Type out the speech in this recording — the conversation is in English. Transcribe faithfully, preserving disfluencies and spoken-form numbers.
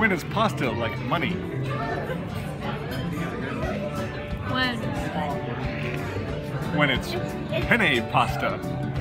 When is pasta like money? When? When it's penne pasta.